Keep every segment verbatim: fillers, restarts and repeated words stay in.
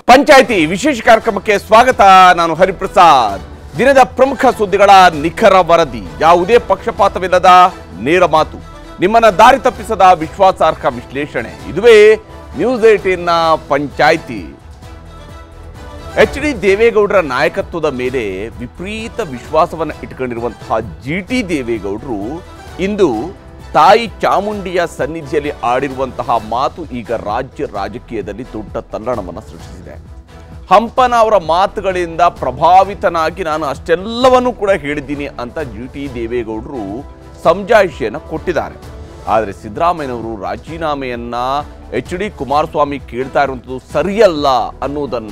ಪಂಚಾಯಿತಿ ವಿಶೇಷ ಕಾರ್ಯಕ್ರಮಕ್ಕೆ ಸ್ವಾಗತ. ನಾನು ಹರಿಪ್ರಸಾದ್. ದಿನದ ಪ್ರಮುಖ ಸುದ್ದಿಗಳ ನಿಖರ ವರದಿ, ಯಾವುದೇ ಪಕ್ಷಪಾತವಿಲ್ಲದ ನೇರ ಮಾತು, ನಿಮ್ಮನ್ನ ದಾರಿ ತಪ್ಪಿಸದ ವಿಶ್ವಾಸಾರ್ಹ ವಿಶ್ಲೇಷಣೆ. ಇದುವೇ ನ್ಯೂಸ್ ಏಟೀನ್ ನ ಪಂಚಾಯಿತಿ. ಎಚ್ ಡಿ ದೇವೇಗೌಡರ ನಾಯಕತ್ವದ ಮೇಲೆ ವಿಪರೀತ ವಿಶ್ವಾಸವನ್ನು ಇಟ್ಕೊಂಡಿರುವಂತಹ ಜಿ ಟಿ ದೇವೇಗೌಡರು ಇಂದು ತಾಯಿ ಚಾಮುಂಡಿಯ ಸನ್ನಿಧಿಯಲ್ಲಿ ಆಡಿರುವಂತಹ ಮಾತು ಈಗ ರಾಜ್ಯ ರಾಜಕೀಯದಲ್ಲಿ ದೊಡ್ಡ ತಲ್ಲಣವನ್ನು ಸೃಷ್ಟಿಸಿದೆ. ಹಂಪನ ಅವರ ಮಾತುಗಳಿಂದ ಪ್ರಭಾವಿತನಾಗಿ ನಾನು ಅಷ್ಟೆಲ್ಲವನ್ನೂ ಕೂಡ ಹೇಳಿದ್ದೀನಿ ಅಂತ ಜಿ ಟಿ ದೇವೇಗೌಡರು ಸಮಜಾಯಿಷಿಯನ್ನು ಕೊಟ್ಟಿದ್ದಾರೆ. ಆದರೆ ಸಿದ್ದರಾಮಯ್ಯನವರು ರಾಜೀನಾಮೆಯನ್ನ ಎಚ್ ಡಿ ಕುಮಾರಸ್ವಾಮಿ ಕೇಳ್ತಾ ಇರುವಂಥದ್ದು ಸರಿಯಲ್ಲ ಅನ್ನೋದನ್ನ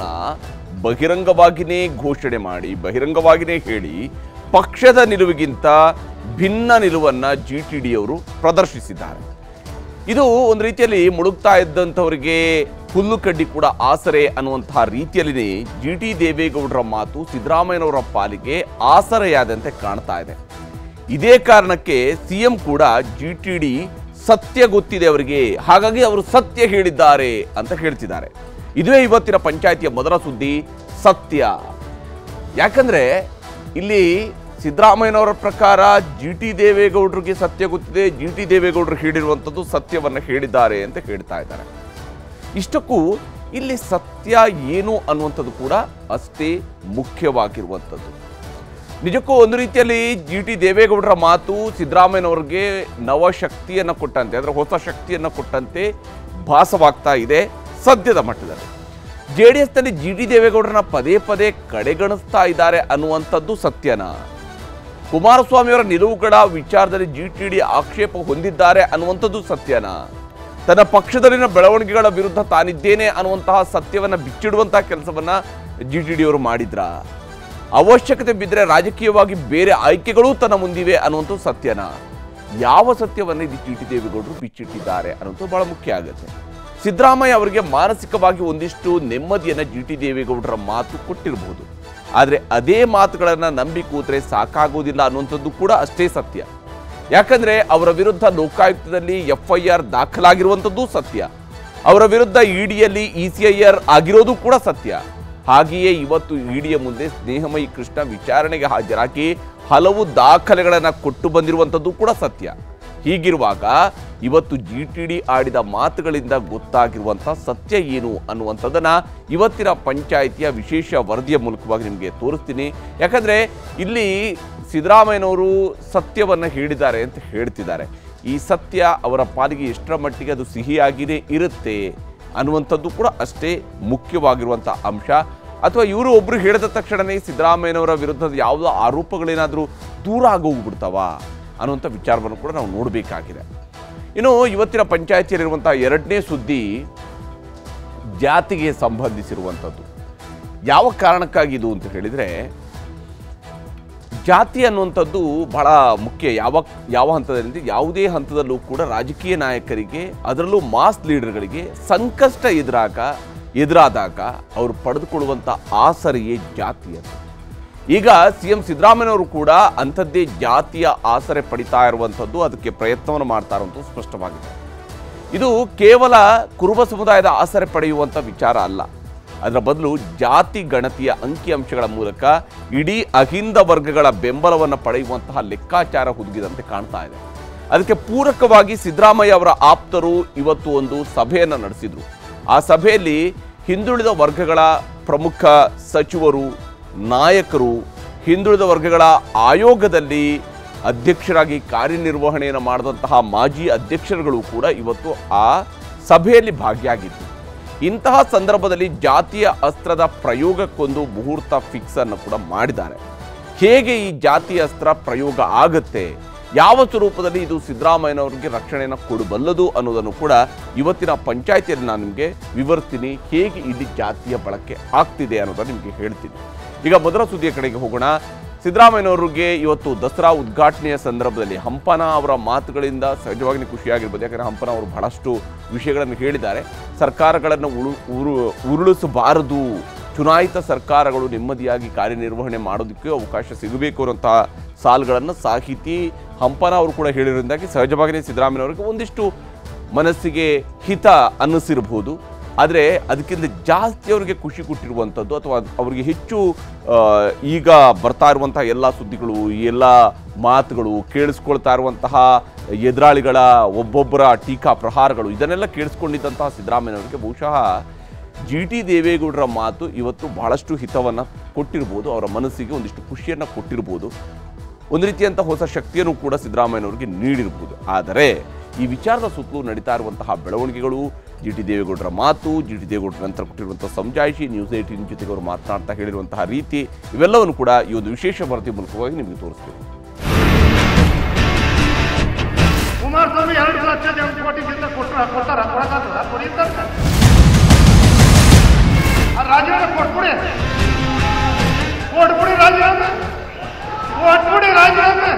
ಬಹಿರಂಗವಾಗಿಯೇ ಘೋಷಣೆ ಮಾಡಿ ಬಹಿರಂಗವಾಗಿಯೇ ಹೇಳಿ ಪಕ್ಷದ ನಿಲುವಿಗಿಂತ ಭಿನ್ನ ನಿಲುವನ್ನು ಜಿ ಟಿ ಡಿ ಅವರು ಪ್ರದರ್ಶಿಸಿದ್ದಾರೆ. ಇದು ಒಂದು ರೀತಿಯಲ್ಲಿ ಮುಳುಗ್ತಾ ಇದ್ದಂಥವರಿಗೆ ಹುಲ್ಲು ಕಡ್ಡಿ ಕೂಡ ಆಸರೆ ಅನ್ನುವಂತಹ ರೀತಿಯಲ್ಲಿಯೇ ಜಿ ಟಿ ದೇವೇಗೌಡರ ಮಾತು ಸಿದ್ದರಾಮಯ್ಯನವರ ಪಾಲಿಗೆ ಆಸರೆಯಾದಂತೆ ಕಾಣ್ತಾ ಇದೆ. ಇದೇ ಕಾರಣಕ್ಕೆ ಸಿ ಎಂ ಕೂಡ ಜಿ ಟಿ ಡಿ ಸತ್ಯ ಗೊತ್ತಿದೆ ಅವರಿಗೆ, ಹಾಗಾಗಿ ಅವರು ಸತ್ಯ ಹೇಳಿದ್ದಾರೆ ಅಂತ ಹೇಳ್ತಿದ್ದಾರೆ. ಇದುವೇ ಇವತ್ತಿನ ಪಂಚಾಯಿತಿಯ ಮೊದಲ ಸುದ್ದಿ, ಸತ್ಯ. ಯಾಕಂದ್ರೆ ಇಲ್ಲಿ ಸಿದ್ದರಾಮಯ್ಯನವರ ಪ್ರಕಾರ ಜಿ ಟಿ ದೇವೇಗೌಡರಿಗೆ ಸತ್ಯ ಗೊತ್ತಿದೆ, ಜಿ ಟಿ ದೇವೇಗೌಡರು ಹೇಳಿರುವಂಥದ್ದು ಸತ್ಯವನ್ನು ಹೇಳಿದ್ದಾರೆ ಅಂತ ಹೇಳ್ತಾ ಇದ್ದಾರೆ. ಇಷ್ಟಕ್ಕೂ ಇಲ್ಲಿ ಸತ್ಯ ಏನು ಅನ್ನುವಂಥದ್ದು ಕೂಡ ಅಷ್ಟೇ ಮುಖ್ಯವಾಗಿರುವಂಥದ್ದು. ನಿಜಕ್ಕೂ ಒಂದು ರೀತಿಯಲ್ಲಿ ಜಿ ಟಿ ದೇವೇಗೌಡರ ಮಾತು ಸಿದ್ದರಾಮಯ್ಯನವ್ರಿಗೆ ನವಶಕ್ತಿಯನ್ನು ಕೊಟ್ಟಂತೆ, ಅಂದರೆ ಹೊಸ ಶಕ್ತಿಯನ್ನು ಕೊಟ್ಟಂತೆ ಭಾಸವಾಗ್ತಾ ಇದೆ ಸದ್ಯದ ಮಟ್ಟದಲ್ಲಿ. ಜೆ ಡಿ ಎಸ್ನಲ್ಲಿ ಜಿ ಟಿ ದೇವೇಗೌಡರನ್ನ ಪದೇ ಪದೇ ಕಡೆಗಣಿಸ್ತಾ ಇದ್ದಾರೆ ಅನ್ನುವಂಥದ್ದು ಸತ್ಯನಾ? ಕುಮಾರಸ್ವಾಮಿಯವರ ನಿಲುವುಗಳ ವಿಚಾರದಲ್ಲಿ ಜಿ ಟಿ ಡಿ ಆಕ್ಷೇಪ ಹೊಂದಿದ್ದಾರೆ ಅನ್ನುವಂಥದ್ದು ಸತ್ಯನಾ? ತನ್ನ ಪಕ್ಷದಲ್ಲಿನ ಬೆಳವಣಿಗೆಗಳ ವಿರುದ್ಧ ತಾನಿದ್ದೇನೆ ಅನ್ನುವಂತಹ ಸತ್ಯವನ್ನು ಬಿಚ್ಚಿಡುವಂತಹ ಕೆಲಸವನ್ನ ಜಿ ಟಿ ಡಿ ಅವರು ಮಾಡಿದ್ರ? ಅವಶ್ಯಕತೆ ಬಿದ್ದರೆ ರಾಜಕೀಯವಾಗಿ ಬೇರೆ ಆಯ್ಕೆಗಳೂ ತನ್ನ ಮುಂದಿವೆ ಅನ್ನುವಂಥದ್ದು ಸತ್ಯನಾ? ಯಾವ ಸತ್ಯವನ್ನು ಇದು ಜಿ ಟಿ ದೇವೇಗೌಡರು ಬಿಚ್ಚಿಟ್ಟಿದ್ದಾರೆ ಅನ್ನೋದು ಬಹಳ ಮುಖ್ಯ ಆಗುತ್ತೆ. ಸಿದ್ದರಾಮಯ್ಯ ಅವರಿಗೆ ಮಾನಸಿಕವಾಗಿ ಒಂದಿಷ್ಟು ನೆಮ್ಮದಿಯನ್ನು ಜಿ ಟಿ ದೇವೇಗೌಡರ ಮಾತು ಕೊಟ್ಟಿರಬಹುದು, ಆದರೆ ಅದೇ ಮಾತುಗಳನ್ನು ನಂಬಿ ಕೂತ್ರೆ ಸಾಕಾಗೋದಿಲ್ಲ ಅನ್ನುವಂಥದ್ದು ಕೂಡ ಅಷ್ಟೇ ಸತ್ಯ. ಯಾಕಂದ್ರೆ ಅವರ ವಿರುದ್ಧ ಲೋಕಾಯುಕ್ತದಲ್ಲಿ ಎಫ್ ಐ ಆರ್ ದಾಖಲಾಗಿರುವಂಥದ್ದು ಸತ್ಯ, ಅವರ ವಿರುದ್ಧ ಇಡಿಯಲ್ಲಿ ಇ ಸಿ ಐ ಆರ್ ಆಗಿರೋದು ಕೂಡ ಸತ್ಯ. ಹಾಗೆಯೇ ಇವತ್ತು ಇಡಿಯ ಮುಂದೆ ಸ್ನೇಹಮಯಿ ಕೃಷ್ಣ ವಿಚಾರಣೆಗೆ ಹಾಜರಾಗಿ ಹಲವು ದಾಖಲೆಗಳನ್ನು ಕೊಟ್ಟು ಬಂದಿರುವಂಥದ್ದು ಕೂಡ ಸತ್ಯ. ಹೀಗಿರುವಾಗ ಇವತ್ತು ಜಿ ಟಿ ಡಿ ಆಡಿದ ಮಾತುಗಳಿಂದ ಗೊತ್ತಾಗಿರುವಂಥ ಸತ್ಯ ಏನು ಅನ್ನುವಂಥದ್ದನ್ನು ಇವತ್ತಿನ ಪಂಚಾಯಿತಿಯ ವಿಶೇಷ ವರದಿಯ ಮೂಲಕವಾಗಿ ನಿಮಗೆ ತೋರಿಸ್ತೀನಿ. ಯಾಕಂದರೆ ಇಲ್ಲಿ ಸಿದ್ದರಾಮಯ್ಯನವರು ಸತ್ಯವನ್ನು ಹೇಳಿದ್ದಾರೆ ಅಂತ ಹೇಳ್ತಿದ್ದಾರೆ. ಈ ಸತ್ಯ ಅವರ ಪಾಲಿಗೆ ಎಷ್ಟರ ಮಟ್ಟಿಗೆ ಅದು ಸಿಹಿಯಾಗಿಯೇ ಇರುತ್ತೆ ಅನ್ನುವಂಥದ್ದು ಕೂಡ ಅಷ್ಟೇ ಮುಖ್ಯವಾಗಿರುವಂಥ ಅಂಶ. ಅಥವಾ ಇವರು ಒಬ್ಬರು ಹೇಳಿದ ತಕ್ಷಣವೇ ಸಿದ್ದರಾಮಯ್ಯನವರ ವಿರುದ್ಧದ ಯಾವುದೋ ಆರೋಪಗಳೇನಾದರೂ ದೂರ ಆಗೋಗ್ಬಿಡ್ತಾವ ಅನ್ನುವಂಥ ವಿಚಾರವನ್ನು ಕೂಡ ನಾವು ನೋಡಬೇಕಾಗಿದೆ. ಇನ್ನು ಇವತ್ತಿನ ಪಂಚಾಯಿತಿಯಲ್ಲಿರುವಂಥ ಎರಡನೇ ಸುದ್ದಿ ಜಾತಿಗೆ ಸಂಬಂಧಿಸಿರುವಂಥದ್ದು. ಯಾವ ಕಾರಣಕ್ಕಾಗಿ ಇದು ಅಂತ ಹೇಳಿದರೆ, ಜಾತಿ ಅನ್ನುವಂಥದ್ದು ಬಹಳ ಮುಖ್ಯ. ಯಾವ ಯಾವ ಹಂತದಲ್ಲಿ ಯಾವುದೇ ಹಂತದಲ್ಲೂ ಕೂಡ ರಾಜಕೀಯ ನಾಯಕರಿಗೆ, ಅದರಲ್ಲೂ ಮಾಸ್ ಲೀಡರ್ಗಳಿಗೆ ಸಂಕಷ್ಟ ಎದುರಾಗ ಎದುರಾದಾಗ ಅವರು ಪಡೆದುಕೊಳ್ಳುವಂಥ ಆಸರೆಯೇ ಜಾತಿ ಅಂತ. ಈಗ ಸಿ ಎಂ ಸಿದ್ದರಾಮಯ್ಯನವರು ಕೂಡ ಅಂಥದ್ದೇ ಜಾತಿಯ ಆಸರೆ ಪಡಿತಾ ಇರುವಂಥದ್ದು, ಅದಕ್ಕೆ ಪ್ರಯತ್ನವನ್ನು ಮಾಡ್ತಾ ಇರುವಂಥದ್ದು ಸ್ಪಷ್ಟವಾಗಿದೆ. ಇದು ಕೇವಲ ಕುರುಬ ಸಮುದಾಯದ ಆಸರೆ ಪಡೆಯುವಂಥ ವಿಚಾರ ಅಲ್ಲ, ಅದರ ಬದಲು ಜಾತಿ ಗಣತಿಯ ಅಂಕಿಅಂಶಗಳ ಮೂಲಕ ಇಡೀ ಅಹಿಂದ ವರ್ಗಗಳ ಬೆಂಬಲವನ್ನು ಪಡೆಯುವಂತಹ ಲೆಕ್ಕಾಚಾರ ಹುದುಗಿದಂತೆ ಕಾಣ್ತಾ ಇದೆ. ಅದಕ್ಕೆ ಪೂರಕವಾಗಿ ಸಿದ್ದರಾಮಯ್ಯ ಅವರ ಆಪ್ತರು ಇವತ್ತು ಒಂದು ಸಭೆಯನ್ನು ನಡೆಸಿದರು. ಆ ಸಭೆಯಲ್ಲಿ ಹಿಂದುಳಿದ ವರ್ಗಗಳ ಪ್ರಮುಖ ಸಚಿವರು, ನಾಯಕರು, ಹಿಂದುಳಿದ ವರ್ಗಗಳ ಆಯೋಗದಲ್ಲಿ ಅಧ್ಯಕ್ಷರಾಗಿ ಕಾರ್ಯನಿರ್ವಹಣೆಯನ್ನು ಮಾಡಿದಂತಹ ಮಾಜಿ ಅಧ್ಯಕ್ಷರುಗಳು ಕೂಡ ಇವತ್ತು ಆ ಸಭೆಯಲ್ಲಿ ಭಾಗಿಯಾಗಿದ್ದರು. ಇಂತಹ ಸಂದರ್ಭದಲ್ಲಿ ಜಾತಿಯ ಅಸ್ತ್ರದ ಪ್ರಯೋಗಕ್ಕೊಂದು ಮುಹೂರ್ತ ಫಿಕ್ಸ್ ಅನ್ನು ಕೂಡ ಮಾಡಿದ್ದಾರೆ. ಹೇಗೆ ಈ ಜಾತಿಯ ಅಸ್ತ್ರ ಪ್ರಯೋಗ ಆಗುತ್ತೆ, ಯಾವ ಸ್ವರೂಪದಲ್ಲಿ ಇದು ಸಿದ್ದರಾಮಯ್ಯನವರಿಗೆ ರಕ್ಷಣೆಯನ್ನು ಕೊಡಬಲ್ಲದು ಅನ್ನೋದನ್ನು ಕೂಡ ಇವತ್ತಿನ ಪಂಚಾಯಿತಿಯಲ್ಲಿ ನಾನು ನಿಮಗೆ ವಿವರಿಸ್ತೀನಿ. ಹೇಗೆ ಇಲ್ಲಿ ಜಾತಿಯ ಬಳಕೆ ಆಗ್ತಿದೆ ಅನ್ನೋದನ್ನು ನಿಮಗೆ ಹೇಳ್ತೀನಿ. ಈಗ ಮೊದಲ ಸುದ್ದಿಯ ಕಡೆಗೆ ಹೋಗೋಣ. ಸಿದ್ದರಾಮಯ್ಯನವರಿಗೆ ಇವತ್ತು ದಸರಾ ಉದ್ಘಾಟನೆಯ ಸಂದರ್ಭದಲ್ಲಿ ಹಂಪನ ಅವರ ಮಾತುಗಳಿಂದ ಸಹಜವಾಗಿ ಖುಷಿಯಾಗಿರ್ಬೋದು. ಯಾಕಂದರೆ ಹಂಪನ ಅವರು ಬಹಳಷ್ಟು ವಿಷಯಗಳನ್ನು ಹೇಳಿದ್ದಾರೆ. ಸರ್ಕಾರಗಳನ್ನು ಉಳು ಉರು ಉರುಳಿಸಬಾರದು, ಚುನಾಯಿತ ಸರ್ಕಾರಗಳು ನೆಮ್ಮದಿಯಾಗಿ ಕಾರ್ಯನಿರ್ವಹಣೆ ಮಾಡೋದಕ್ಕೆ ಅವಕಾಶ ಸಿಗಬೇಕು ಅನ್ನೋಂತಹ ಸಾಲುಗಳನ್ನು ಸಾಹಿತಿ ಹಂಪನ ಅವರು ಕೂಡ ಹೇಳಿರೋದ್ರಿಂದಾಗಿ ಸಹಜವಾಗಿಯೇ ಸಿದ್ದರಾಮಯ್ಯನವರಿಗೆ ಒಂದಿಷ್ಟು ಮನಸ್ಸಿಗೆ ಹಿತ ಅನ್ನಿಸಿರಬಹುದು. ಆದರೆ ಅದಕ್ಕಿಂತ ಜಾಸ್ತಿ ಅವರಿಗೆ ಖುಷಿ ಕೊಟ್ಟಿರುವಂಥದ್ದು ಅಥವಾ ಅವರಿಗೆ ಹೆಚ್ಚು ಈಗ ಬರ್ತಾ ಇರುವಂತಹ ಎಲ್ಲ ಸುದ್ದಿಗಳು ಎಲ್ಲ ಮಾತುಗಳು ಕೇಳಿಸ್ಕೊಳ್ತಾ ಇರುವಂತಹ ಎದುರಾಳಿಗಳ ಒಬ್ಬೊಬ್ಬರ ಟೀಕಾ ಪ್ರಹಾರಗಳು ಇದನ್ನೆಲ್ಲ ಕೇಳಿಸ್ಕೊಂಡಿದ್ದಂತಹ ಸಿದ್ದರಾಮಯ್ಯನವರಿಗೆ ಬಹುಶಃ ಜಿ ಟಿ ದೇವೇಗೌಡರ ಮಾತು ಇವತ್ತು ಬಹಳಷ್ಟು ಹಿತವನ್ನು ಕೊಟ್ಟಿರ್ಬೋದು, ಅವರ ಮನಸ್ಸಿಗೆ ಒಂದಿಷ್ಟು ಖುಷಿಯನ್ನು ಕೊಟ್ಟಿರ್ಬೋದು, ಒಂದು ರೀತಿಯಂಥ ಹೊಸ ಶಕ್ತಿಯನ್ನು ಕೂಡ ಸಿದ್ದರಾಮಯ್ಯನವರಿಗೆ ನೀಡಿರ್ಬೋದು. ಆದರೆ ಈ ವಿಚಾರದ ಸುತ್ತಲೂ ನಡೀತಾ ಇರುವಂತಹ ಬೆಳವಣಿಗೆಗಳು, ಜಿ ಟಿ ದೇವೇಗೌಡರ ಮಾತು, ಜಿ ಟಿ ದೇವೇಗೌಡರ ನಂತರ ಕೊಟ್ಟಿರುವಂಥ ಸಮಜಾಯಿಷಿ, ನ್ಯೂಸ್ ಏಟೀನ್ ಜೊತೆಗೆ ಅವರು ಮಾತನಾಡ್ತಾ ಹೇಳಿರುವಂತಹ ರೀತಿ ಇವೆಲ್ಲವನ್ನು ಕೂಡ ಈ ಒಂದು ವಿಶೇಷ ವರದಿ ಮೂಲಕವಾಗಿ ನಿಮಗೆ ತೋರಿಸ್ತೀವಿ. ಕುಮಾರಸ್ವಾಮಿ ಎರಡು ಲಕ್ಷ ಕೋಟಿಗಿಂತ ಕೊಟ್ಟರ ಕೊಟ್ಟಾರ ಕೊಡಕಾಗ್ತದ ಕೊಡಿತಾರೆ ರಾಜೀನಾಮೆ ಕೊಟ್ಬಿಡಿ ಕೊಟ್ಬಿಡಿ ರಾಜೀನಾಮೆ ಕೊಟ್ಬಿಡಿ ರಾಜೀನಾಮೆ.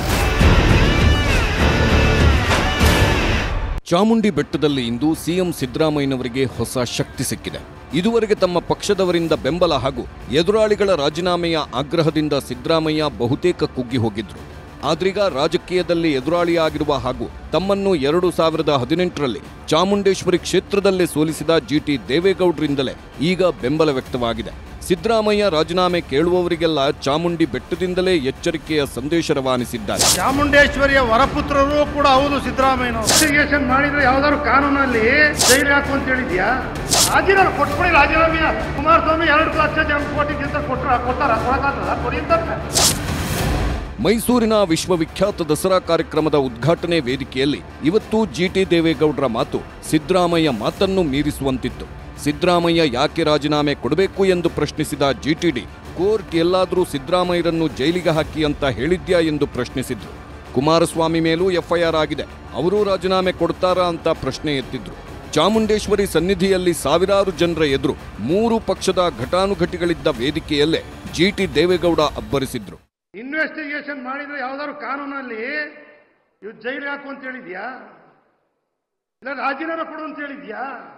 ಚಾಮುಂಡಿ ಬೆಟ್ಟದಲ್ಲಿ ಇಂದು ಸಿಎಂ ಸಿದ್ದರಾಮಯ್ಯನವರಿಗೆ ಹೊಸ ಶಕ್ತಿ ಸಿಕ್ಕಿದೆ. ಇದುವರೆಗೆ ತಮ್ಮ ಪಕ್ಷದವರಿಂದ ಬೆಂಬಲ ಹಾಗೂ ಎದುರಾಳಿಗಳ ರಾಜೀನಾಮೆಯ ಆಗ್ರಹದಿಂದ ಸಿದ್ದರಾಮಯ್ಯ ಬಹುತೇಕ ಕುಗ್ಗಿ ಹೋಗಿದ್ರು. ಆದ್ರೀಗ ರಾಜಕೀಯದಲ್ಲಿ ಎದುರಾಳಿಯಾಗಿರುವ ಹಾಗೂ ತಮ್ಮನ್ನು ಎರಡು ಸಾವಿರದ ಹದಿನೆಂಟರಲ್ಲಿ ಚಾಮುಂಡೇಶ್ವರಿ ಕ್ಷೇತ್ರದಲ್ಲೇ ಸೋಲಿಸಿದ ಜಿ ಟಿ ದೇವೇಗೌಡರಿಂದಲೇ ಈಗ ಬೆಂಬಲ ವ್ಯಕ್ತವಾಗಿದೆ. ಸಿದ್ದರಾಮಯ್ಯ ರಾಜೀನಾಮೆ ಕೇಳುವವರಿಗೆಲ್ಲ ಚಾಮುಂಡಿ ಬೆಟ್ಟದಿಂದಲೇ ಎಚ್ಚರಿಕೆಯ ಸಂದೇಶ ರವಾನಿಸಿದ್ದಾರೆ. ಚಾಮುಂಡೇಶ್ವರಿಯ ವರಪುತ್ರರು ಕೂಡ ಹೌದು ಸಿದ್ದರಾಮಯ್ಯ. ಇನ್ವೆಸ್ಟಿಗೇಷನ್ ಮಾಡಿದ್ರೆ ಯಾವ್ದಾದ್ರು ಕಾನೂನಲ್ಲಿ ಜೈಲು ಹಾಕು ಅಂತ ಹೇಳಿದ್ಯಾ? ರಾಜೀನಾಮೆ ಕೊಟ್ಬಿಡಿ ರಾಜೀನಾಮೆಯ. ಕುಮಾರಸ್ವಾಮಿ ಎರಡು ಲಕ್ಷ ಕೋಟಿಗಿಂತ ಕೊಟ್ಟರ ಕೊಟ್ಟಾರ ಕೊಡಕಾಗ್ತದ ಕೊಡಿತಾರೆ. ಮೈಸೂರಿನ ವಿಶ್ವವಿಖ್ಯಾತ ದಸರಾ ಕಾರ್ಯಕ್ರಮದ ಉದ್ಘಾಟನೆ ವೇದಿಕೆಯಲ್ಲಿ ಇವತ್ತು ಜಿ ಟಿ ದೇವೇಗೌಡರ ಮಾತು ಸಿದ್ದರಾಮಯ್ಯ ಮಾತನ್ನು ಮೀರಿಸುವಂತಿತ್ತು. ಸಿದ್ದರಾಮಯ್ಯ ಯಾಕೆ ರಾಜೀನಾಮೆ ಕೊಡಬೇಕು ಎಂದು ಪ್ರಶ್ನಿಸಿದ ಜಿಟಿಡಿ, ಕೋರ್ಟ್ ಎಲ್ಲಾದರೂ ಸಿದ್ದರಾಮಯ್ಯರನ್ನು ಜೈಲಿಗೆ ಹಾಕಿ ಅಂತ ಹೇಳಿದ್ಯಾ ಎಂದು ಪ್ರಶ್ನಿಸಿದ್ರು. ಕುಮಾರಸ್ವಾಮಿ ಮೇಲೂ ಎಫ್ಐಆರ್ ಆಗಿದೆ, ಅವರೂ ರಾಜೀನಾಮೆ ಕೊಡ್ತಾರಾ ಅಂತ ಪ್ರಶ್ನೆ ಎತ್ತಿದ್ರು. ಚಾಮುಂಡೇಶ್ವರಿ ಸನ್ನಿಧಿಯಲ್ಲಿ ಸಾವಿರಾರು ಜನರ ಎದುರು ಮೂರು ಪಕ್ಷದ ಘಟಾನುಘಟಿಗಳಿದ್ದ ವೇದಿಕೆಯಲ್ಲೇ ಜಿ ಟಿ ದೇವೇಗೌಡ ಅಬ್ಬರಿಸಿದ್ರು. ಇನ್ವೆಸ್ಟಿಗೇಷನ್ ಮಾಡಿದ್ರೆ ಯಾವ್ದಾದ್ರು ಕಾನೂನಲ್ಲಿ ಇವ್ ಜೈಲು ಹಾಕು ಅಂತ ಹೇಳಿದ್ಯಾ? ಇಲ್ಲ ರಾಜೀನಾಮೆ ಕೊಡು ಅಂತ ಹೇಳಿದ್ಯಾ?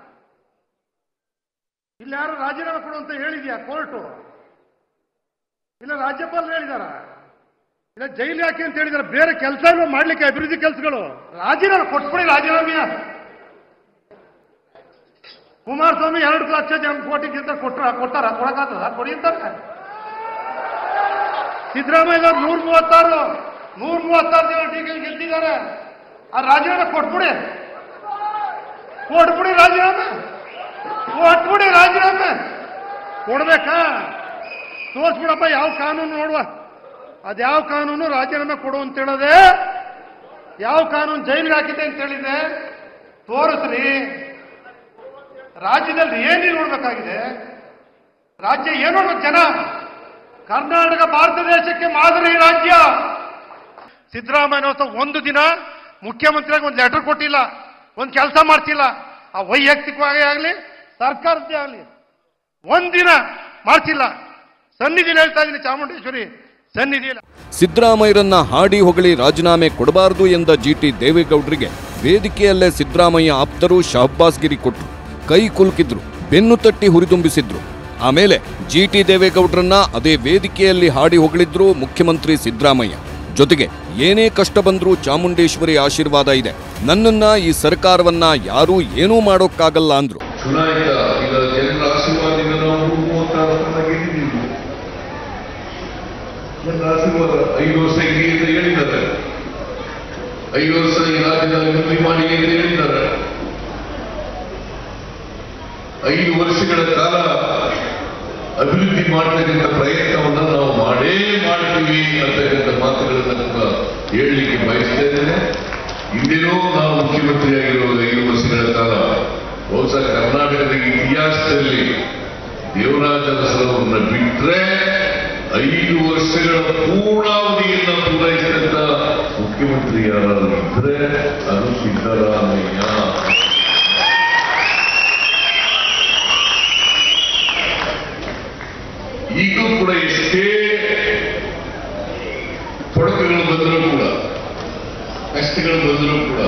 ಇಲ್ಲ ಯಾರು ರಾಜೀನಾಮೆ ಕೊಡು ಅಂತ ಹೇಳಿದ್ಯಾ ಕೋರ್ಟು? ಇಲ್ಲ ರಾಜ್ಯಪಾಲರು ಹೇಳಿದಾರ? ಇಲ್ಲ ಜೈಲು ಹಾಕಿ ಅಂತ ಹೇಳಿದಾರ? ಬೇರೆ ಕೆಲಸ ಮಾಡ್ಲಿಕ್ಕೆ ಅಭಿವೃದ್ಧಿ ಕೆಲಸಗಳು. ರಾಜೀನಾಮೆ ಕೊಟ್ಬಿಡಿ ರಾಜೀನಾಮೆಯ. ಕುಮಾರಸ್ವಾಮಿ ಎರಡು ಲಕ್ಷ ಕೋಟಿಗಿಂತ ಕೊಟ್ಟ ಕೊಟ್ಟಾರ ಕೊಡಕಾಗ್ತದ ಕೊಡಿತಾರೆ. ಸಿದ್ದರಾಮಯ್ಯ ನೂರ ಮೂವತ್ತಾರು ನೂರ ಮೂವತ್ತಾರು ಜನ ಟೀಕೆ ಗೆಲ್ತಿದ್ದಾರೆ. ಆ ರಾಜೀನಾಮೆ ಕೊಟ್ಬಿಡಿ ಕೊಟ್ಬಿಡಿ ರಾಜೀನಾಮೆ ಕೊಟ್ಬಿಡಿ ರಾಜೀನಾಮೆ ಕೊಡ್ಬೇಕಾ? ತೋರಿಸ್ಬಿಡಪ್ಪ ಯಾವ ಕಾನೂನು ನೋಡುವ. ಅದ್ಯಾವ ಕಾನೂನು ರಾಜೀನಾಮೆ ಕೊಡು ಅಂತ ಹೇಳದೆ? ಯಾವ ಕಾನೂನು ಜೈಲಿಗೆ ಹಾಕಿದೆ ಅಂತ ಹೇಳಿದೆ? ತೋರಿಸ್ರಿ. ರಾಜ್ಯದಲ್ಲಿ ಏನೇ ನೋಡ್ಬೇಕಾಗಿದೆ? ರಾಜ್ಯ ಏನು ನೋಡ್ಬೇಕು ಜನ? ಕರ್ನಾಟಕ ಭಾರತ ದೇಶಕ್ಕೆ ಮಾದರಿ ರಾಜ್ಯ. ಸಿದ್ದರಾಮಯ್ಯ ಒಂದು ದಿನ ಮುಖ್ಯಮಂತ್ರಿಯಾಗಿ ಒಂದು ಲೆಟರ್ ಕೊಟ್ಟಿಲ್ಲ, ಒಂದು ಕೆಲಸ ಮಾಡ್ತಿಲ್ಲ. ಆ ವೈಯಕ್ತಿಕವಾಗಿ ಆಗಲಿ ಸರ್ಕಾರದ್ದೇ ಆಗಲಿ ಒಂದಿನ ಮಾಡ್ತಿಲ್ಲ. ಸನ್ನಿಧಿಯಲ್ಲಿ ಹೇಳ್ತಾ ಇದ್ದೀನಿ, ಚಾಮುಂಡೇಶ್ವರಿ ಸನ್ನಿಧಿಯಲ್ಲಿ. ಸಿದ್ದರಾಮಯ್ಯರನ್ನ ಹಾಡಿ ಹೊಗಳಿ ರಾಜೀನಾಮೆ ಕೊಡಬಾರದು ಎಂದ ಜಿ ಟಿ ದೇವೇಗೌಡರಿಗೆ ವೇದಿಕೆಯಲ್ಲೇ ಸಿದ್ದರಾಮಯ್ಯ ಆಪ್ತರು ಶಹಬ್ಬಾಸ್ಗಿರಿ ಕೊಟ್ಟರು, ಕೈ ಕುಲುಕಿದ್ರು, ಬೆನ್ನು ತಟ್ಟಿ ಹುರಿದುಂಬಿಸಿದ್ರು. ಆಮೇಲೆ ಜಿ ಟಿ ದೇವೇಗೌಡರನ್ನ ಅದೇ ವೇದಿಕೆಯಲ್ಲಿ ಹಾಡಿ ಹೊಗಳಿದ್ರು ಮುಖ್ಯಮಂತ್ರಿ ಸಿದ್ದರಾಮಯ್ಯ. ಜೊತೆಗೆ ಏನೇ ಕಷ್ಟ ಬಂದ್ರೂ ಚಾಮುಂಡೇಶ್ವರಿ ಆಶೀರ್ವಾದ ಇದೆ, ನನ್ನನ್ನ ಈ ಸರ್ಕಾರವನ್ನ ಯಾರೂ ಏನೂ ಮಾಡೋಕ್ಕಾಗಲ್ಲ ಅಂದ್ರು. ಐದು ವರ್ಷ ಹೇಳಿದ್ದಾರೆ, ಐದು ವರ್ಷ ಈ ರಾಜ್ಯದಲ್ಲಿ ಅಭಿವೃದ್ಧಿ ಮಾಡಿ ಅಂತ ಹೇಳಿದ್ದಾರೆ. ಐದು ವರ್ಷಗಳ ಕಾಲ ಅಭಿವೃದ್ಧಿ ಮಾಡತಕ್ಕಂಥ ಪ್ರಯತ್ನವನ್ನು ನಾವು ಮಾಡೇ ಮಾಡ್ತೀವಿ ಅಂತಕ್ಕಂಥ ಮಾತುಗಳನ್ನು ಕೂಡ ಹೇಳಲಿಕ್ಕೆ ಬಯಸ್ತಾ ಇದ್ದೇನೆ. ಹಿಂದಿನೂ ನಾವು ಮುಖ್ಯಮಂತ್ರಿಯಾಗಿರುವ ಐದು ವರ್ಷಗಳ ಕಾಲ ಬಹುಶಃ ಕರ್ನಾಟಕದ ಇತಿಹಾಸದಲ್ಲಿ ದೇವರಾಜ ಅರಸರವರನ್ನ ಬಿಟ್ಟರೆ ಐದು ವರ್ಷಗಳ ಪೂರ್ಣಾವಧಿಯನ್ನು ಪೂರೈಸಿದಂತ ಮುಖ್ಯಮಂತ್ರಿ ಯಾರಾದರೂ ಇದ್ರೆ ಅದು ಸಿದ್ದರಾಮಯ್ಯ. ಈಗಲೂ ಕೂಡ ಎಷ್ಟೇ ತೊಡಕುಗಳು ಬಂದರೂ ಕೂಡ, ಕಷ್ಟಗಳು ಬಂದರೂ ಕೂಡ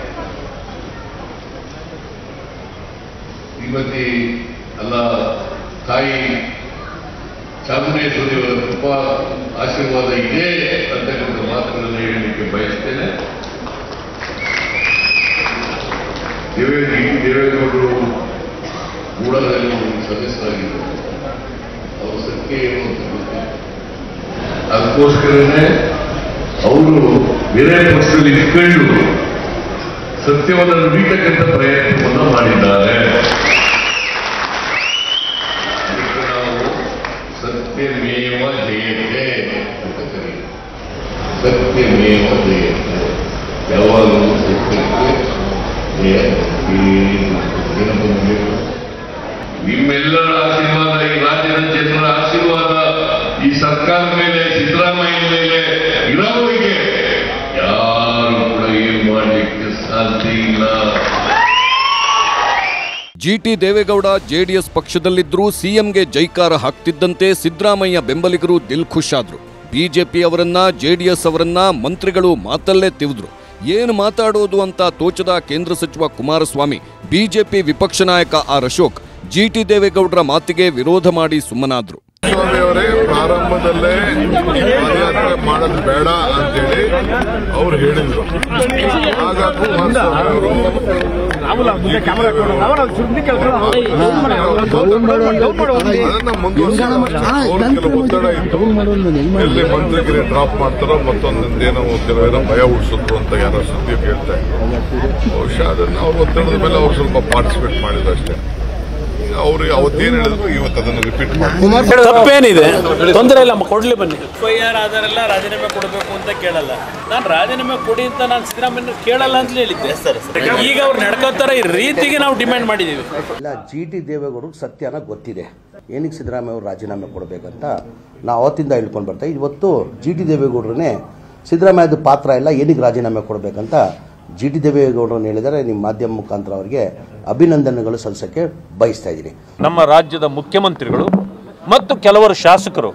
ಶ್ರೀಮತಿ ಅಲ್ಲ ತಾಯಿ ಚಾಮುಂಡೇಶ್ವರಿಯವರ ಕೃಪಾ ಆಶೀರ್ವಾದ ಇದೆ ಅಂತಕ್ಕಂಥ ಮಾತುಗಳನ್ನು ಹೇಳಲಿಕ್ಕೆ ಬಯಸ್ತೇನೆ. ದೇವೇ ದೇವೇಗೌಡರು ಗೂಢದಲ್ಲಿ ಒಂದು ಸದಸ್ಯರಾಗಿದ್ದಾರೆ. ಅವರು ಸತ್ಯ ಏನು ಅಂತ ಗೊತ್ತಿಲ್ಲ. ಅದಕ್ಕೋಸ್ಕರನೇ ಅವರು ಬೇರೆ ಪಕ್ಷದಲ್ಲಿ ಇಟ್ಕೊಂಡು ಸತ್ಯವನ್ನು ನುಡಿತಕ್ಕಂಥ ಪ್ರಯತ್ನವನ್ನು ಮಾಡಿದ್ದಾರೆ. ಅದಕ್ಕೆ ನಾವು ಸತ್ಯಮೇವ ಜಯತೆ ಅಂತ ಕರೀತೀವಿ. ಸತ್ಯಮೇವ ಜಯತೆ, ಯಾವಾಗಲೂ ಸತ್ಯಕ್ಕೆ ಜಯ. ನಿಮ್ಮೆಲ್ಲರ ಆಶೀರ್ವಾದ, ಈ ರಾಜ್ಯದ ಜನರ ಆಶೀರ್ವಾದ ಈ ಸರ್ಕಾರದ ಮೇಲೆ, ಸಿದ್ದರಾಮಯ್ಯ ಮೇಲೆ ಇರೋವರಿಗೆ ಯಾರು ಕೂಡ ಏನು ಮಾಡಲಿಕ್ಕೆ ಸಾಧ್ಯ ಇಲ್ಲ. ಜಿಟಿ ದೇವೇಗೌಡ ಜೆಡಿಎಸ್ ಪಕ್ಷದಲ್ಲಿದ್ದರೂ ಸಿಎಂಗೆ ಜೈಕಾರ ಹಾಕ್ತಿದ್ದಂತೆ ಸಿದ್ದರಾಮಯ್ಯ ಬೆಂಬಲಿಗರು ದಿಲ್ ಖುಷ್ ಆದ್ರು. ಬಿಜೆಪಿ ಅವರನ್ನ ಜೆಡಿಎಸ್ ಅವರನ್ನ ಮಂತ್ರಿಗಳು ಮಾತಲ್ಲೇ ತಿವಿದ್ರು. ಏನು ಮಾತಾಡೋದು ಅಂತ ತೋಚದ ಕೇಂದ್ರ ಸಚಿವ ಕುಮಾರಸ್ವಾಮಿ, ಬಿಜೆಪಿ ವಿಪಕ್ಷ ನಾಯಕ ಆರ್ ಅಶೋಕ್ ಜಿಟಿ ದೇವೇಗೌಡರ ಮಾತಿಗೆ ವಿರೋಧ ಮಾಡಿ ಸುಮ್ಮನಾದ್ರು. ಸ್ವಾಮಿ ಅವರೇ ಪ್ರಾರಂಭದಲ್ಲೇ ಪಾದಯಾತ್ರೆ ಮಾಡೋದು ಬೇಡ ಅಂತೇಳಿ ಅವ್ರು ಹೇಳಿದ್ರು. ಆಗ ಕುಮಾರಸ್ವಾಮಿ ಅವರು ಅದನ್ನ ಮುಂದುವರಿಸಿದ್ರು. ಅವ್ರ ಕೆಲವು ಒತ್ತಡ ಇತ್ತು, ಎಲ್ಲಿ ಮಂತ್ರಿಗಿರಿ ಡ್ರಾಪ್ ಮಾಡ್ತಾರೋ ಮತ್ತೊಂದೇನೋ ಕೆಲವೇನೋ ಭಯ ಉಳಿಸಿದ್ರು ಅಂತ ಯಾರೋ ಸುದ್ದಿ ಕೇಳ್ತಾ ಇದ್ರು. ಬಹುಶಃ ಅದನ್ನ ಅವ್ರ ಒತ್ತಡದ ಮೇಲೆ ಅವ್ರು ಸ್ವಲ್ಪ ಪಾರ್ಟಿಸಿಪೇಟ್ ಮಾಡಿದ್ರು ಅಷ್ಟೇ. ಅವ್ರಿಗೆ ಅವತ್ತೇನು ಹೇಳಿದ್ರು ಇವತ್ತು ಅದನ್ನು ರಿಪೀಟ್ ಮಾಡಿ ತಪ್ಪೇನಿದೆ, ತೊಂದರೆ ಇಲ್ಲ, ಕೊಡ್ಲಿ ಬನ್ನಿ. ಎಫ್ ಐ ಆರ್ ಆಧಾರೆಲ್ಲ ರಾಜೀನಾಮೆ ಕೊಡಬೇಕು ಅಂತ ಕೇಳಲ್ಲ. ನಾನು ರಾಜೀನಾಮೆ ಕೊಡಿ ಅಂತ ನಾನು ಸಿದ್ದರಾಮಯ್ಯ ಕೇಳಲ್ಲ ಅಂತ ಹೇಳಿದ್ದೆ. ಈಗ ಅವ್ರು ನಡ್ಕೋತಾರ ಈ ರೀತಿಗೆ ನಾವು ಡಿಮ್ಯಾಂಡ್ ಮಾಡಿದೀವಿ. ಇಲ್ಲ, ಜಿ ಟಿ ದೇವೇಗೌಡರು ಸತ್ಯನ ಗೊತ್ತಿದೆ ಏನಕ್ಕೆ ಸಿದ್ದರಾಮಯ್ಯ ಅವರು ರಾಜೀನಾಮೆ ಕೊಡಬೇಕಂತ ನಾವು ಅವತ್ತಿಂದ ಹೇಳ್ಕೊಂಡು ಬರ್ತಾ. ಇವತ್ತು ಜಿ ಟಿ ದೇವೇಗೌಡರನ್ನೇ ಸಿದ್ದರಾಮಯ್ಯದ ಪಾತ್ರ ಇಲ್ಲ, ಏನಕ್ಕೆ ರಾಜೀನಾಮೆ ಕೊಡಬೇಕಂತ ಜಿ ಟಿ ದೇವೇಗೌಡರನ್ನು ಹೇಳಿದರೆ ನಿಮ್ಮ ಮಾಧ್ಯಮ ಮುಖಾಂತರ ಅವರಿಗೆ ಅಭಿನಂದನೆಗಳು ಸಲ್ಲಿಸಕ್ಕೆ ಬಯಸ್ತಾ ಇದ್ದೀನಿ. ನಮ್ಮ ರಾಜ್ಯದ ಮುಖ್ಯಮಂತ್ರಿಗಳು ಮತ್ತು ಕೆಲವರು ಶಾಸಕರು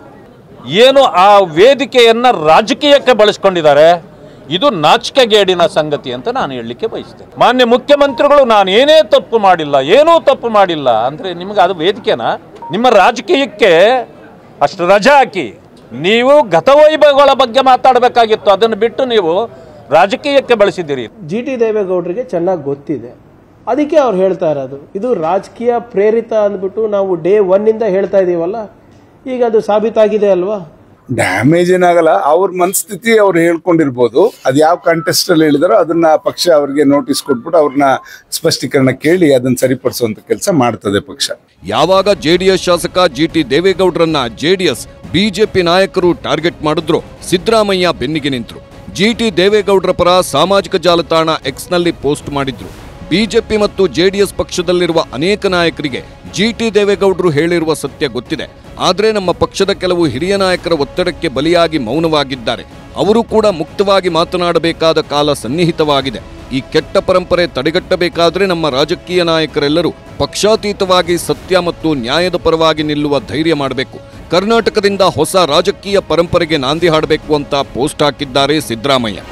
ಏನು ಆ ವೇದಿಕೆಯನ್ನ ರಾಜಕೀಯಕ್ಕೆ ಬಳಸ್ಕೊಂಡಿದ್ದಾರೆ, ಇದು ನಾಚಿಕೆಗೇಡಿನ ಸಂಗತಿ ಅಂತ ನಾನು ಹೇಳಲಿಕ್ಕೆ ಬಯಸ್ತೇನೆ. ಮಾನ್ಯ ಮುಖ್ಯಮಂತ್ರಿಗಳು ನಾನು ಏನೇ ತಪ್ಪು ಮಾಡಿಲ್ಲ, ಏನೂ ತಪ್ಪು ಮಾಡಿಲ್ಲ ಅಂದ್ರೆ ನಿಮಗೆ ಅದು ವೇದಿಕೆನಾ? ನಿಮ್ಮ ರಾಜಕೀಯಕ್ಕೆ ಅಷ್ಟು ರಜಾ ಹಾಕಿ ನೀವು ಗತವೈಭವಗಳ ಬಗ್ಗೆ ಮಾತಾಡಬೇಕಾಗಿತ್ತು. ಅದನ್ನು ಬಿಟ್ಟು ನೀವು ರಾಜಕೀಯಕ್ಕೆ ಬಳಸಿದ್ದೀರಿ. ಜಿ ಟಿ ದೇವೇಗೌಡರಿಗೆ ಚೆನ್ನಾಗಿ ಗೊತ್ತಿದೆ, ಅದಕ್ಕೆ ಅವ್ರು ಹೇಳ್ತಾ ಇರೋದು. ಇದು ರಾಜಕೀಯ ಪ್ರೇರಿತ ಅಂದ್ಬಿಟ್ಟು ನಾವು ಡೇ ಒನ್ ಇಂದ ಹೇಳ್ತಾ ಇದೀವಲ್ಲ, ಈಗ ಅದು ಸಾಬೀತಾಗಿದೆ ಅಲ್ವಾ. ಡ್ಯಾಮೇಜ್ ಏನಾಗಲ್ಲ, ಅವ್ರ ಮನಸ್ಥಿತಿ ಅವ್ರು ಹೇಳ್ಕೊಂಡಿರ್ಬೋದು. ಅದು ಯಾವ ಕಾಂಟೆಸ್ಟ್ ಅಲ್ಲಿ ಹೇಳಿದಾರೋ ಅದನ್ನ ಪಕ್ಷ ಅವ್ರಿಗೆ ನೋಟಿಸ್ ಕೊಟ್ಬಿಟ್ಟು ಅವ್ರನ್ನ ಸ್ಪಷ್ಟೀಕರಣ ಕೇಳಿ ಅದನ್ನ ಸರಿಪಡಿಸುವಂತ ಕೆಲಸ ಮಾಡ್ತದೆ ಪಕ್ಷ. ಯಾವಾಗ ಜೆಡಿಎಸ್ ಶಾಸಕ ಜಿಟಿ ದೇವೇಗೌಡರನ್ನ ಜೆಡಿಎಸ್ ಬಿಜೆಪಿ ನಾಯಕರು ಟಾರ್ಗೆಟ್ ಮಾಡಿದ್ರು, ಸಿದ್ದರಾಮಯ್ಯ ಬೆನ್ನಿಗೆ ನಿಂತರು. ಜಿಟಿ ದೇವೇಗೌಡರ ಪರ ಸಾಮಾಜಿಕ ಜಾಲತಾಣ ಎಕ್ಸ್ನಲ್ಲಿ ಪೋಸ್ಟ್ ಮಾಡಿದ್ರು. ಬಿಜೆಪಿ ಮತ್ತು ಜೆಡಿಎಸ್ ಪಕ್ಷದಲ್ಲಿರುವ ಅನೇಕ ನಾಯಕರಿಗೆ ಜಿಟಿ ದೇವೇಗೌಡರು ಹೇಳಿರುವ ಸತ್ಯ ಗೊತ್ತಿದೆ. ಆದರೆ ನಮ್ಮ ಪಕ್ಷದ ಕೆಲವು ಹಿರಿಯ ನಾಯಕರ ಒತ್ತಡಕ್ಕೆ ಬಲಿಯಾಗಿ ಮೌನವಾಗಿದ್ದಾರೆ. ಅವರು ಕೂಡ ಮುಕ್ತವಾಗಿ ಮಾತನಾಡಬೇಕಾದ ಕಾಲ ಸನ್ನಿಹಿತವಾಗಿದೆ. ಈ ಕೆಟ್ಟ ಪರಂಪರೆ ತಡೆಗಟ್ಟಬೇಕಾದ್ರೆ ನಮ್ಮ ರಾಜಕೀಯ ನಾಯಕರೆಲ್ಲರೂ ಪಕ್ಷಾತೀತವಾಗಿ ಸತ್ಯ ಮತ್ತು ನ್ಯಾಯದ ಪರವಾಗಿ ನಿಲ್ಲುವ ಧೈರ್ಯ ಮಾಡಬೇಕು. ಕರ್ನಾಟಕದಿಂದ ಹೊಸ ರಾಜಕೀಯ ಪರಂಪರೆಗೆ ನಾಂದಿ ಹಾಡಬೇಕು ಅಂತ ಪೋಸ್ಟ್ ಹಾಕಿದ್ದಾರೆ ಸಿದ್ದರಾಮಯ್ಯ.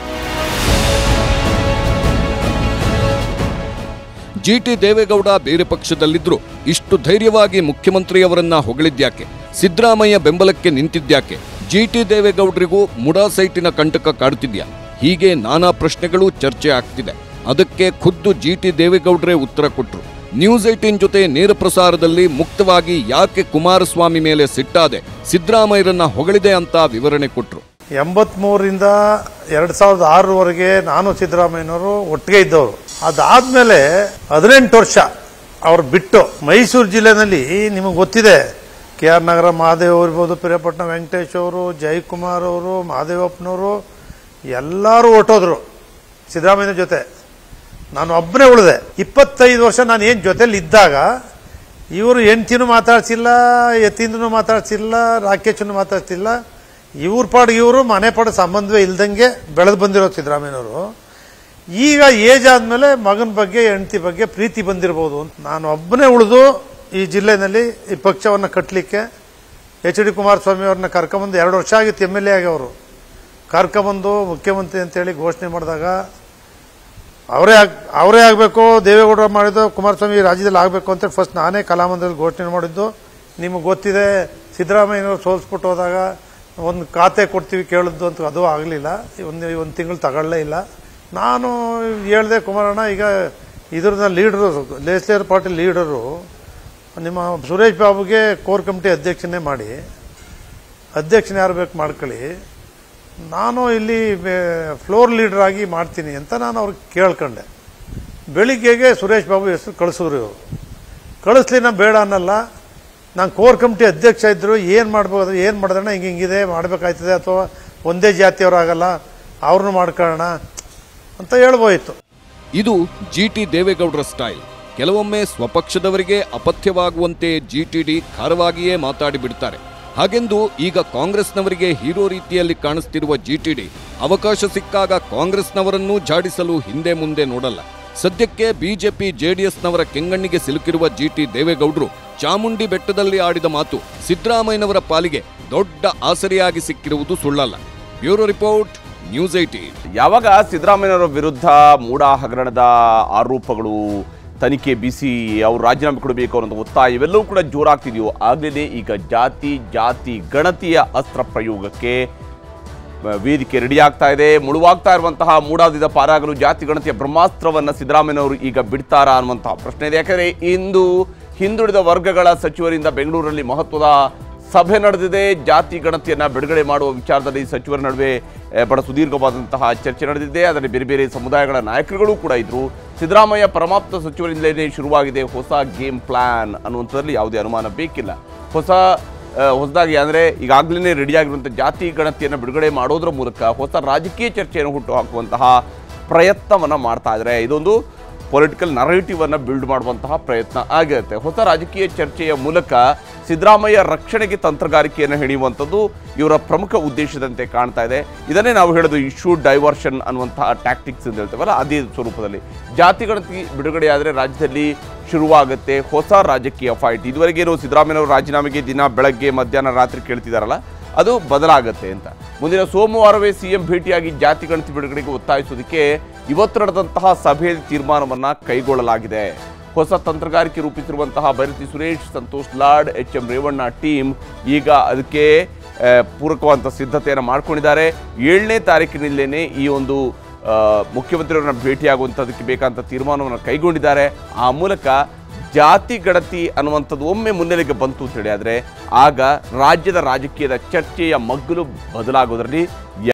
ಜಿಟಿ ದೇವೇಗೌಡ ಬೇರೆ ಪಕ್ಷದಲ್ಲಿದ್ರು ಇಷ್ಟು ಧೈರ್ಯವಾಗಿ ಮುಖ್ಯಮಂತ್ರಿಯವರನ್ನ ಹೊಗಳಿದ್ಯಾಕೆ? ಸಿದ್ದರಾಮಯ್ಯ ಬೆಂಬಲಕ್ಕೆ ನಿಂತಿದ್ಯಾಕೆ? ಜಿಟಿ ದೇವೇಗೌಡರಿಗೂ ಮುಡಾ ಸೈಟಿನ ಕಂಟಕ ಕಾಡುತ್ತಿದ್ಯಾ? ಹೀಗೆ ನಾನಾ ಪ್ರಶ್ನೆಗಳು ಚರ್ಚೆ ಆಗ್ತಿದೆ. ಅದಕ್ಕೆ ಖುದ್ದು ಜಿಟಿ ದೇವೇಗೌಡರೇ ಉತ್ತರ ಕೊಟ್ಟರು. ನ್ಯೂಸ್ ಏಟೀನ್ ಜೊತೆ ನೇರ ಪ್ರಸಾರದಲ್ಲಿ ಮುಕ್ತವಾಗಿ ಯಾಕೆ ಕುಮಾರಸ್ವಾಮಿ ಮೇಲೆ ಸಿಟ್ಟಾದೆ, ಸಿದ್ದರಾಮಯ್ಯರನ್ನ ಹೊಗಳಿದೆ ಅಂತ ವಿವರಣೆ ಕೊಟ್ಟರು. ಎಂಬತ್ಮೂರರಿಂದ ಎರಡ್ ಸಾವಿರದ ಆರರವರೆಗೆ ನಾನು ಸಿದ್ದರಾಮಯ್ಯನವರು ಒಟ್ಟಿಗೆ ಇದ್ದವರು. ಅದಾದ್ಮೇಲೆ ಹದಿನೆಂಟು ವರ್ಷ ಅವ್ರು ಬಿಟ್ಟು ಮೈಸೂರು ಜಿಲ್ಲೆನಲ್ಲಿ ನಿಮಗೆ ಗೊತ್ತಿದೆ, ಕೆ ಆರ್ ನಗರ ಮಹಾದೇವ್ ಇರ್ಬೋದು, ಪಿರಿಯಾಪಟ್ಟಣ ವೆಂಕಟೇಶ್ ಅವರು, ಜಯಕುಮಾರ್ ಅವರು, ಮಹಾದೇವಪ್ಪನವರು ಎಲ್ಲರೂ ಹೊರಟೋದ್ರು ಸಿದ್ದರಾಮಯ್ಯನ ಜೊತೆ. ನಾನು ಒಬ್ಬನೇ ಉಳಿದೆ. ಇಪ್ಪತ್ತೈದು ವರ್ಷ ನಾನು ಏನು ಜೊತೆಲಿ ಇದ್ದಾಗ ಇವರು ಹೆಂಡ್ತಿನೂ ಮಾತಾಡ್ಸಿಲ್ಲ, ಎತ್ತಿಂದನೂ ಮಾತಾಡ್ಸಿಲ್ಲ, ರಾಕೇಶನ್ನು ಮಾತಾಡ್ಸಿಲ್ಲ. ಇವ್ರ ಪಾಡಿಗೆ ಇವರು ಮನೆ ಪಾಡ ಸಂಬಂಧವೇ ಇಲ್ದಂಗೆ ಬೆಳೆದು ಬಂದಿರೋದು ಸಿದ್ದರಾಮಯ್ಯನವರು. ಈಗ ಏಜ್ ಆದ್ಮೇಲೆ ಮಗನ ಬಗ್ಗೆ ಹೆಂಡತಿ ಬಗ್ಗೆ ಪ್ರೀತಿ ಬಂದಿರಬಹುದು ಅಂತ ನಾನು ಒಬ್ಬನೇ ಉಳಿದು ಈ ಜಿಲ್ಲೆನಲ್ಲಿ ಈ ಪಕ್ಷವನ್ನು ಕಟ್ಟಲಿಕ್ಕೆ ಎಚ್ ಡಿ ಕುಮಾರಸ್ವಾಮಿ ಅವ್ರನ್ನ ಕರ್ಕೊಂಬಂದು ಎರಡು ವರ್ಷ ಆಗಿತ್ತು ಎಮ್ ಎಲ್ ಎ ಆಗಿ ಅವರು ಕರ್ಕೊಂಬಂದು ಮುಖ್ಯಮಂತ್ರಿ ಅಂತೇಳಿ ಘೋಷಣೆ ಮಾಡಿದಾಗ ಅವರೇ ಅವರೇ ಆಗಬೇಕು, ದೇವೇಗೌಡರ ಮಾಡಿದ್ದು ಕುಮಾರಸ್ವಾಮಿ ರಾಜ್ಯದಲ್ಲಿ ಆಗಬೇಕು ಅಂತ ಫಸ್ಟ್ ನಾನೇ ಕಲಾಮಂದಿರದಲ್ಲಿ ಘೋಷಣೆ ಮಾಡಿದ್ದು. ನಿಮಗೆ ಗೊತ್ತಿದೆ, ಸಿದ್ದರಾಮಯ್ಯನವರು ಸೋಲ್ಸ್ಬಿಟ್ಟು ಹೋದಾಗ ಒಂದು ಖಾತೆ ಕೊಡ್ತೀವಿ ಕೇಳಿದ್ದು ಅಂತ ಅದು ಆಗಲಿಲ್ಲ. ಒಂದು ಒಂದು ತಿಂಗಳು ತಗೊಳ್ಳೇ ಇಲ್ಲ. ನಾನು ಹೇಳಿದೆ, ಕುಮಾರಣ್ಣ ಈಗ ಇದ್ರನ್ನ ಲೀಡರು ಲೆಜಿಸ್ಲೇಟಿವ್ ಪಾರ್ಟಿ ಲೀಡರು ನಿಮ್ಮ ಸುರೇಶ್ ಬಾಬುಗೆ ಕೋರ್ ಕಮಿಟಿ ಅಧ್ಯಕ್ಷನೇ ಮಾಡಿ, ಅಧ್ಯಕ್ಷನ ಯಾರು ಬೇಕು ಮಾಡ್ಕೊಳ್ಳಿ, ನಾನು ಇಲ್ಲಿ ಫ್ಲೋರ್ ಲೀಡರ್ ಆಗಿ ಮಾಡ್ತೀನಿ ಅಂತ ನಾನು ಅವ್ರಿಗೆ ಕೇಳ್ಕೊಂಡೆ. ಬೆಳಿಗ್ಗೆಗೆ ಸುರೇಶ್ ಬಾಬು ಹೆಸರು ಕಳಿಸಿದ್ರು. ಇವರು ಕಳಿಸ್ಲಿ, ನಾನು ಬೇಡ ಅನ್ನಲ್ಲ, ನಾನು ಕೋರ್ ಕಮಿಟಿ ಅಧ್ಯಕ್ಷ ಇದ್ದರು ಏನು ಮಾಡ್ಬೋದು, ಏನು ಮಾಡಿದ್ರೆ ಹಿಂಗೆ ಹಿಂಗಿದೆ ಮಾಡಬೇಕಾಯ್ತದೆ, ಅಥವಾ ಒಂದೇ ಜಾತಿಯವರಾಗಲ್ಲ ಅವ್ರನ್ನೂ ಮಾಡ್ಕೊಳ್ಳೋಣ ಅಂತ ಹೇಳ್ಬೋಯಿತ್ತು. ಇದು ಜಿ ಟಿ ದೇವೇಗೌಡರ ಸ್ಟೈಲ್. ಕೆಲವೊಮ್ಮೆ ಸ್ವಪಕ್ಷದವರಿಗೆ ಅಪಥ್ಯವಾಗುವಂತೆ ಜಿ ಟಿ ಡಿ ಖಾರವಾಗಿಯೇ ಮಾತಾಡಿ ಬಿಡ್ತಾರೆ. ಹಾಗೆಂದು ಈಗ ಕಾಂಗ್ರೆಸ್ನವರಿಗೆ ಹೀರೋ ರೀತಿಯಲ್ಲಿ ಕಾಣಿಸ್ತಿರುವ ಜಿ ಟಿ ಡಿ ಅವಕಾಶ ಸಿಕ್ಕಾಗ ಕಾಂಗ್ರೆಸ್ನವರನ್ನೂ ಜಾಡಿಸಲು ಹಿಂದೆ ಮುಂದೆ ನೋಡಲ್ಲ. ಸದ್ಯಕ್ಕೆ ಬಿಜೆಪಿ ಜೆಡಿಎಸ್ನವರ ಕೆಂಗಣ್ಣಿಗೆ ಸಿಲುಕಿರುವ ಜಿ ಟಿ ದೇವೇಗೌಡರು ಚಾಮುಂಡಿ ಬೆಟ್ಟದಲ್ಲಿ ಆಡಿದ ಮಾತು ಸಿದ್ದರಾಮಯ್ಯನವರ ಪಾಲಿಗೆ ದೊಡ್ಡ ಆಸರೆಯಾಗಿ ಸಿಕ್ಕಿರುವುದು ಸುಳ್ಳಲ್ಲ. Bureau report, news eighteen. ಯಾವಾಗ ಸಿದ್ದರಾಮಯ್ಯನವರ ವಿರುದ್ಧ ಮೂಡ ಹಗರಣದ ಆರೋಪಗಳು, ತನಿಖೆ ಬಿಸಿ, ಅವರು ರಾಜೀನಾಮೆ ಕೊಡಬೇಕು ಅನ್ನೋ ಒತ್ತಾಯ ಇವೆಲ್ಲವೂ ಕೂಡ ಜೋರಾಗ್ತಿದೆಯೋ ಆಗಲೇ ಈಗ ಜಾತಿ ಜಾತಿ ಗಣತಿಯ ಅಸ್ತ್ರ ಪ್ರಯೋಗಕ್ಕೆ ವೇದಿಕೆ ರೆಡಿಯಾಗ್ತಾ ಇದೆ. ಮುಳುವಾಗ್ತಾ ಇರುವಂತಹ ಮೂಡಾದಿಂದ ಪಾರಾಗಲು ಜಾತಿ ಗಣತಿಯ ಬ್ರಹ್ಮಾಸ್ತ್ರವನ್ನು ಸಿದ್ದರಾಮಯ್ಯನವರು ಈಗ ಬಿಡ್ತಾರಾ ಅನ್ನುವಂತಹ ಪ್ರಶ್ನೆ ಇದೆ. ಯಾಕಂದರೆ ಇಂದು ಹಿಂದುಳಿದ ವರ್ಗಗಳ ಸಚಿವರಿಂದ ಬೆಂಗಳೂರಲ್ಲಿ ಮಹತ್ವದ ಸಭೆ ನಡೆದಿದೆ. ಜಾತಿ ಗಣತಿಯನ್ನು ಬಿಡುಗಡೆ ಮಾಡುವ ವಿಚಾರದಲ್ಲಿ ಸಚಿವರ ನಡುವೆ ಬಹಳ ಸುದೀರ್ಘವಾದಂತಹ ಚರ್ಚೆ ನಡೆದಿದೆ. ಅದರಲ್ಲಿ ಬೇರೆ ಬೇರೆ ಸಮುದಾಯಗಳ ನಾಯಕರುಗಳು ಕೂಡ ಇದ್ದರು. ಸಿದ್ದರಾಮಯ್ಯ ಪರಮಾಪ್ತ ಸಚಿವರಿಂದಲೇ ಶುರುವಾಗಿದೆ ಹೊಸ ಗೇಮ್ ಪ್ಲಾನ್ ಅನ್ನುವಂಥದ್ರಲ್ಲಿ ಯಾವುದೇ ಅನುಮಾನ ಬೇಕಿಲ್ಲ. ಹೊಸ ಹೊಸದಾಗಿ ಅಂದರೆ ಈಗಾಗಲೇ ರೆಡಿಯಾಗಿರುವಂಥ ಜಾತಿ ಗಣತಿಯನ್ನು ಬಿಡುಗಡೆ ಮಾಡೋದ್ರ ಮೂಲಕ ಹೊಸ ರಾಜಕೀಯ ಚರ್ಚೆಯನ್ನು ಹುಟ್ಟು ಹಾಕುವಂತಹ ಪ್ರಯತ್ನವನ್ನು ಮಾಡ್ತಾ ಇದ್ದಾರೆ. ಇದೊಂದು ಪೊಲಿಟಿಕಲ್ ನರೇಟಿವನ್ನು ಬಿಲ್ಡ್ ಮಾಡುವಂತಹ ಪ್ರಯತ್ನ ಆಗಿರುತ್ತೆ. ಹೊಸ ರಾಜಕೀಯ ಚರ್ಚೆಯ ಮೂಲಕ ಸಿದ್ದರಾಮಯ್ಯ ರಕ್ಷಣೆಗೆ ತಂತ್ರಗಾರಿಕೆಯನ್ನು ಹೆಣೆಯುವಂಥದ್ದು ಇವರ ಪ್ರಮುಖ ಉದ್ದೇಶದಂತೆ ಕಾಣ್ತಾ ಇದೆ. ಇದನ್ನೇ ನಾವು ಹೇಳೋದು ಇಶ್ಯೂ ಡೈವರ್ಷನ್ ಅನ್ನುವಂತಹ ಟ್ಯಾಕ್ಟಿಕ್ಸ್ ಅಂತ ಹೇಳ್ತೇವಲ್ಲ, ಅದೇ ಸ್ವರೂಪದಲ್ಲಿ ಜಾತಿ ಗಣತಿ ಬಿಡುಗಡೆಯಾದರೆ ರಾಜ್ಯದಲ್ಲಿ ಶುರುವಾಗುತ್ತೆ ಹೊಸ ರಾಜಕೀಯ ಫೈಟ್. ಇದುವರೆಗೇನು ಸಿದ್ದರಾಮಯ್ಯನವರು ರಾಜೀನಾಮೆಗೆ ದಿನ ಬೆಳಗ್ಗೆ ಮಧ್ಯಾಹ್ನ ರಾತ್ರಿ ಕೇಳ್ತಿದ್ದಾರಲ್ಲ, ಅದು ಬದಲಾಗುತ್ತೆ ಅಂತ. ಮುಂದಿನ ಸೋಮವಾರವೇ ಸಿಎಂ ಭೇಟಿಯಾಗಿ ಜಾತಿ ಗಣತಿ ಬಿಡುಗಡೆಗೆ ಒತ್ತಾಯಿಸೋದಕ್ಕೆ ಇವತ್ತು ನಡೆದಂತಹ ಸಭೆಯಲ್ಲಿ ತೀರ್ಮಾನವನ್ನು ಕೈಗೊಳ್ಳಲಾಗಿದೆ. ಹೊಸ ತಂತ್ರಗಾರಿಕೆ ರೂಪಿಸಿರುವಂತಹ Byrathi Suresh, Santosh Lad, H M Revanna team ಈಗ ಅದಕ್ಕೆ ಪೂರಕವಾದಂಥ ಸಿದ್ಧತೆಯನ್ನು ಮಾಡ್ಕೊಂಡಿದ್ದಾರೆ. ಏಳನೇ ತಾರೀಕಿನಲ್ಲೇನೆ ಈ ಒಂದು ಮುಖ್ಯಮಂತ್ರಿಯವರನ್ನ ಭೇಟಿಯಾಗುವಂಥದಕ್ಕೆ ಬೇಕಾದಂಥ ತೀರ್ಮಾನವನ್ನು ಕೈಗೊಂಡಿದ್ದಾರೆ. ಆ ಮೂಲಕ ಜಾತಿ ಗಣತಿ ಅನ್ನುವಂಥದ್ದು ಒಮ್ಮೆ ಮುನ್ನೆಲೆಗೆ ಬಂತು ಅಂತೇಳಿ ಆದರೆ ಆಗ ರಾಜ್ಯದ ರಾಜಕೀಯದ ಚರ್ಚೆಯ ಮಗ್ಗುಲು ಬದಲಾಗೋದ್ರಲ್ಲಿ